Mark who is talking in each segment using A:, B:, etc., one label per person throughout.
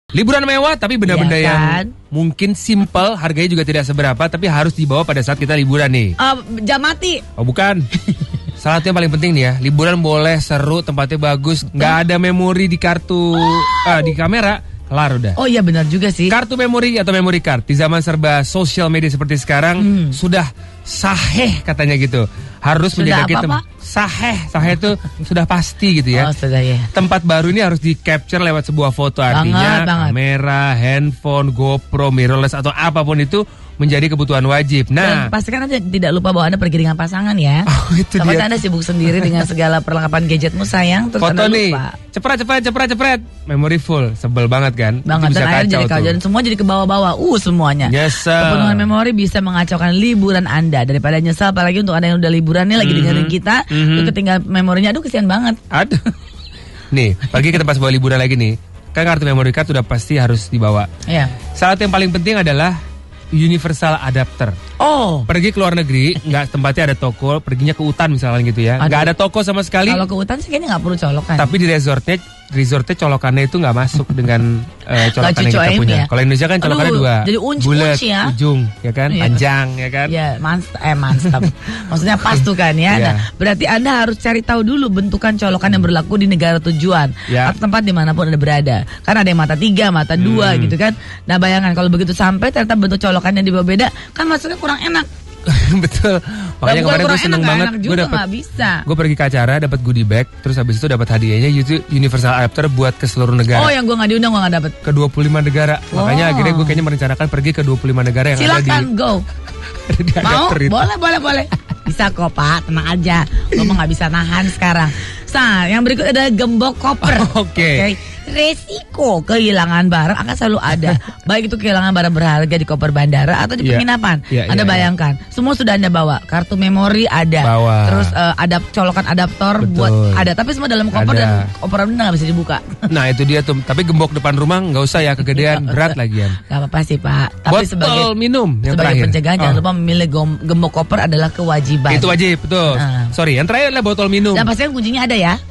A: Liburan mewah tapi benda-benda
B: Iya kan?
A: yang mungkin simple, harganya juga tidak seberapa, tapi harus dibawa pada saat kita liburan nih.
B: Jam mati.
A: Oh bukan. Salah satu yang paling penting nih ya, liburan boleh seru, tempatnya bagus, nggak ada memori di kartu, di kamera, kelar udah.
B: Oh iya benar juga sih.
A: Kartu memori atau memory card di zaman serba sosial media seperti sekarang sudah sahih katanya gitu. Harus
B: Sudah
A: menjadi
B: apa, Pak?
A: Sahih itu sudah pasti gitu ya.
B: Oh sudah ya.
A: Tempat baru ini harus di capture lewat sebuah foto, artinya
B: Banget.
A: kamera, handphone, GoPro, mirrorless atau apapun itu menjadi kebutuhan wajib. Nah,
B: Dan pastikan Anda tidak lupa bahwa Anda pergi dengan pasangan ya.
A: Oh, itu
B: Takutnya
A: dia.
B: Anda sibuk sendiri dengan segala perlengkapan gadgetmu sayang, terus
A: Foto
B: Anda
A: nih,
B: lupa.
A: cepret, memory full, sebel banget kan?
B: Banget,
A: Itu bisa
B: dan akhirnya jadi
A: kacau
B: kacau
A: tuh.
B: dan semua jadi ke bawah-bawah. Semuanya.
A: Nyesel.
B: Kepenuhan memori bisa mengacaukan liburan Anda. Daripada nyesel, apalagi untuk Anda yang udah liburan nih lagi dengerin kita, itu ketinggal memorinya, aduh kesian banget.
A: Aduh. Nih, pergi ke tempat sebuah liburan lagi nih. Kan kartu memory card sudah pasti harus dibawa.
B: Iya.
A: Salah satu yang paling penting adalah universal adapter.
B: Oh,
A: Pergi ke luar negeri, nggak tempatnya ada toko, perginya ke hutan misalnya gitu ya.
B: Aduh.
A: Nggak ada toko sama sekali.
B: kalau ke hutan sih kayaknya nggak perlu colokan.
A: Tapi di resortnya colokannya itu nggak masuk dengan colokan yang kita
B: cucoin
A: punya.
B: ya.
A: Kalau Indonesia kan colokannya
B: Aduh,
A: dua,
B: jadi unci
A: bulat,
B: ya.
A: ujung, ya kan,
B: Iya.
A: panjang, ya kan.
B: Ya, mantap. Maksudnya pas tuh kan ya.
A: Iya.
B: Nah, berarti Anda harus cari tahu dulu bentukan colokan yang berlaku di negara tujuan
A: Ya.
B: atau tempat dimanapun Anda berada. Karena ada yang mata 3, mata 2 gitu kan. Nah, bayangkan kalau begitu sampai ternyata bentuk colokannya beda, kan maksudnya kurang enak.
A: Betul. Makanya
B: Bukan
A: kemarin gue
B: kurang
A: seneng
B: enak,
A: banget.
B: enak juga nggak bisa.
A: Gue pergi ke acara, dapat goodie bag, terus habis itu dapat hadiahnya itu universal adapter buat ke seluruh negara.
B: Oh, yang gue nggak diundang gue nggak dapet.
A: Ke 25 negara.
B: Oh.
A: Makanya akhirnya gue kayaknya merencanakan pergi ke 25 negara yang
B: Silakan go.
A: ada di
B: Mau?
A: adapter itu.
B: Boleh. Bisa kok Pak, tenang aja. Lo mah nggak bisa nahan sekarang. Nah, yang berikut adalah gembok koper.
A: Oke.
B: Resiko kehilangan barang akan selalu ada. Baik itu kehilangan barang berharga di koper bandara atau di
A: Iya.
B: penginapan.
A: Iya,
B: Anda
A: iya,
B: bayangkan, semua sudah Anda bawa. Kartu memori ada.
A: Bawa.
B: Terus colokan adaptor
A: Betul.
B: buat ada. Tapi semua dalam koper
A: Ada.
B: dan koper Anda nggak bisa dibuka.
A: Nah itu dia tuh. Tapi gembok depan rumah nggak usah ya, kegedean, berat lagian.
B: Gak apa-apa sih Pak. Tapi
A: Botol minum yang
B: sebagai
A: terakhir.
B: pencegahan
A: Oh.
B: jangan lupa memilih gembok koper adalah kewajiban.
A: Itu wajib, betul.
B: Nah.
A: Sorry, yang terakhir adalah botol minum.
B: Dan pastikan kuncinya ada ya.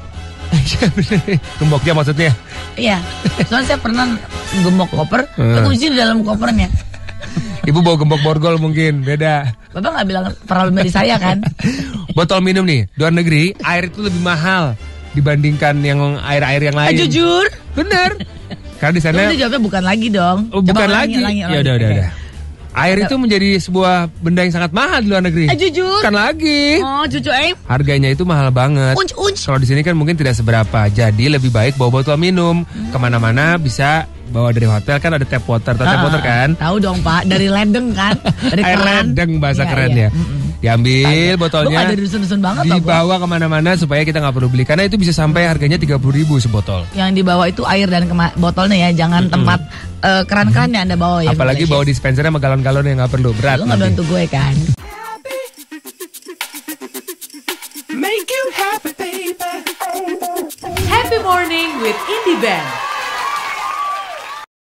A: Gemboknya maksudnya.
B: Iya. Soalnya saya pernah gembok koper, kunci di dalam kopernya.
A: Ibu bawa gembok borgol mungkin, beda.
B: Bapak nggak bilang problem dari saya kan?
A: Botol minum nih, luar negeri air itu lebih mahal dibandingkan yang air-air yang lain.
B: Jujur.
A: Bener. Karena di sana
B: Tapi itu jawabnya bukan lagi dong.
A: oh, bukan lagi.
B: ulangi.
A: Ya udah. Air itu menjadi sebuah benda yang sangat mahal di luar negeri.
B: Jujur.
A: Bukan lagi.
B: Oh, cucu
A: Harganya itu mahal banget.
B: Unc.
A: Kalau di sini kan mungkin tidak seberapa. Jadi lebih baik bawa botol minum. Kemana-mana bisa bawa dari hotel, kan ada tap water. Tahu tap water kan?
B: Tahu dong Pak, dari ledeng kan? Dari
A: Air
B: keran.
A: ledeng bahasa
B: Iya,
A: keren
B: iya.
A: ya. Diambil
B: Lu
A: botolnya,
B: nggak ada dusun-dusun banget loh, Bro.
A: dibawa kemana-mana supaya kita nggak perlu beli. Karena itu bisa sampai harganya 30.000 sebotol.
B: Yang dibawa itu air dan botolnya ya, jangan tempat keran-keran yang Anda bawa ya.
A: Apalagi
B: Bro,
A: bawa
B: Lesis.
A: dispensernya sama galon-galon yang nggak perlu, berat
B: Lu nggak
A: nanti.
B: bantu gue kan?
C: Make you happy, baby.
D: Happy morning with Indie Band.